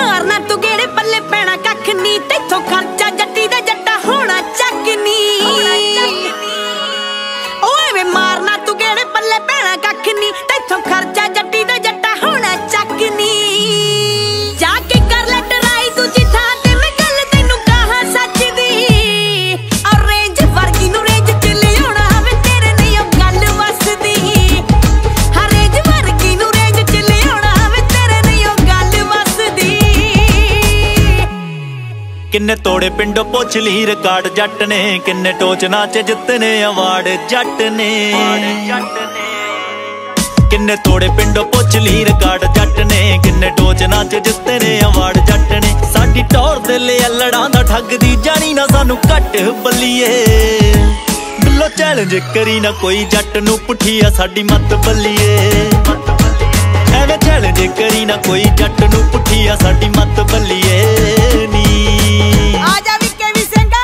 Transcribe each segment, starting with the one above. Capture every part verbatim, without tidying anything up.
मारना तू गेड़े पल्ले पैना कख नी तैथों खर्चा जट्टी दा जट्टा होना चक नी ओए वे मारना तू गेड़े पल्ले पैना कख नी तैथों खर्चा जट्टी दा जट्टा होना चक नी जाके कर ले टराई दूजी थां ते मैं गल तैनू कहां सच दी और रेंज वर्गी नू रेंज च लियाउणा वे तेरे नहीं ओ गल वसदी हर रेंज वर्गी नू रेंज च लियाउणा वे तेरे नहीं ओ गल वसदी किन्ने तोड़े पिंडों पुछ ली रिकार्ड जट ने किन्ने टोच नाच जितने अवार्ड जट ने किन्ने तोड़े पिंडों पुछ ली रिकार्ड जट ने किन्ने टोच नाच जितने अवार्ड जट ने साडी टौर दे ले लड़ां दा ठग दी जानी ना सानू घट बल्लीए बिल्लो चैलेंज करी ना कोई जट नू पुठिया साडी मत बल्लीए एवें चैलेंज करी ना कोई जट नू पुठिया साडी मत बल्लीए नी आजा विक्के वी सिंगा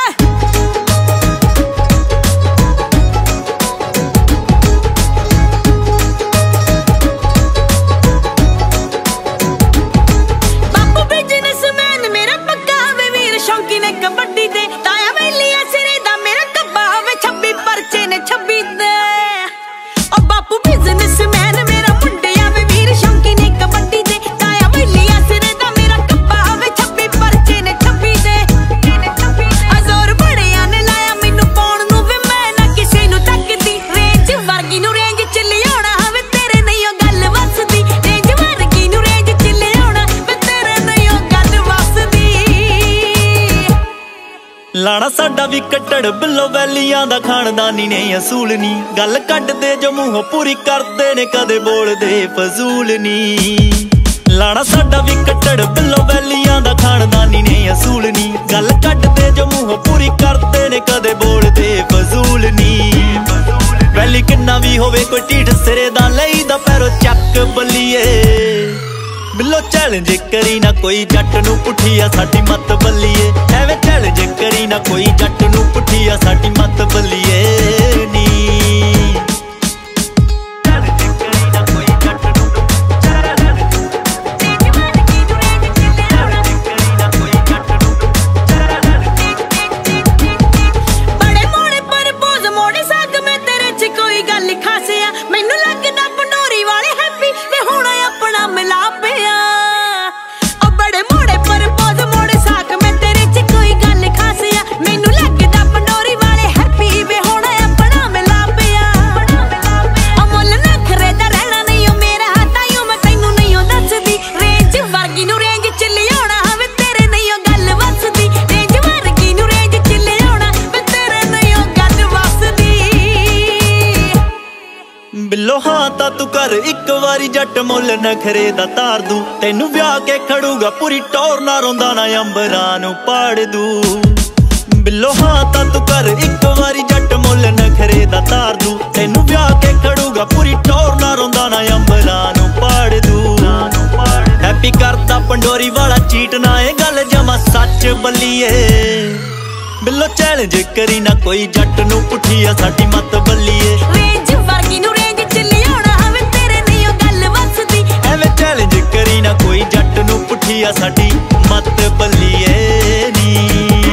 बापू बिजनेसमैन मेरा पक्का वे वीर शौकी ने कबड्डी दे ताया वेलिया सिरे दा मेरा कब्बा वे छब्बी परचे ने छब्बी दे ओ बापू बिजनेसमैन मेरा मुंडिया वे वीर शौकी ने कबड्डी दे ताया वेलिया सिरे दा मेरा कब्बा वे छब्बी परचे ने छब्बी दे अजोर बड़िया ने लाया मैनू पाउण नू वे मैं ना किसे नू तकदी रेंज वर्गी नू रेंज च लियाउणा वे तेरे नहीं ओ गल वसदी रेंज वर्गी नू रेंज च लियाउणा वे तेरे नहीं ओ गल वसदी लाना साडा भी कट्टड़ बिल्लो वैलियां दा खानदानी ने असूल नी गल कड्डदे जो मूंहों पूरी करदे ने कदे बोलदे फजूल नी लाना साडा भी कट्टड़ बिल्लो वैलियां दा खानदानी ने असूल नी गल कड्डदे जो मूंहों पूरी करदे ने कदे बोलदे फजूल नी वैली किन्ना भी होवे कोई ढीठ सिरे दा लईदा पैरों चक बल्लीए बिल्लो चैलेंज करी ना कोई जट नू पुठिया साडी मत बल्लीए एवें चैलेंज करी ना कोई जट नू पुठिया साडी मत बल्लीए नी चैलेंज करी ना कोई जट नू बड़े मोड़े पर पोज मोड़े साग मैं तेरे च कोई गल खास आ मैनू लगदा पंडोरी वाले हैप्पी वे हुण अपना मिलाप आ ओ बड़े मोड़े पर पोज मोड़े साग मैं तेरे च कोई गल खास आ मैनू लगदा पंडोरी वाले हैप्पी वे हुण अपना मिलाप आ ओ मुल नखरे दा रहना नहीं ओ मेरा ताईओ मैं तैनू नहीं ओ दसदी रेंज वर्गी नू रेंज च लियाउणा वे तेरे नहीं ओ गल वसदी रेंज वर्गी नू रेंज च लियाउणा वे तेरे नहीं ओ गल वसदी बिल्लो हाँ ता तू कर एक वारी जट मुल नखरे दा तार दू तेनू ब्याह के खड़ूगा पूरी टौर ना रोंदा ना अंबरां नू पाड़ दू बिल्लो हाँ ता तू कर एक वारी जट मुल नखरे दा तार दू तेनू ब्याह के खड़ूगा पूरी टौर ना रोंदा ना अंबरां नू पाड़ दू हैप्पी करदा पंडोरी वाला चीट ना ए गल जमा सच बल्लीए बिल्लो चैलेंज करी ना कोई जट नू पुठिया साडी मत बल्लीए रेंज वर्गी नू रेंज च लियाउणा वे तेरे नहीं ओ गल वसदी एवें चैलेंज करी ना कोई जट नू पुठिया साडी मत बल्लीए नी।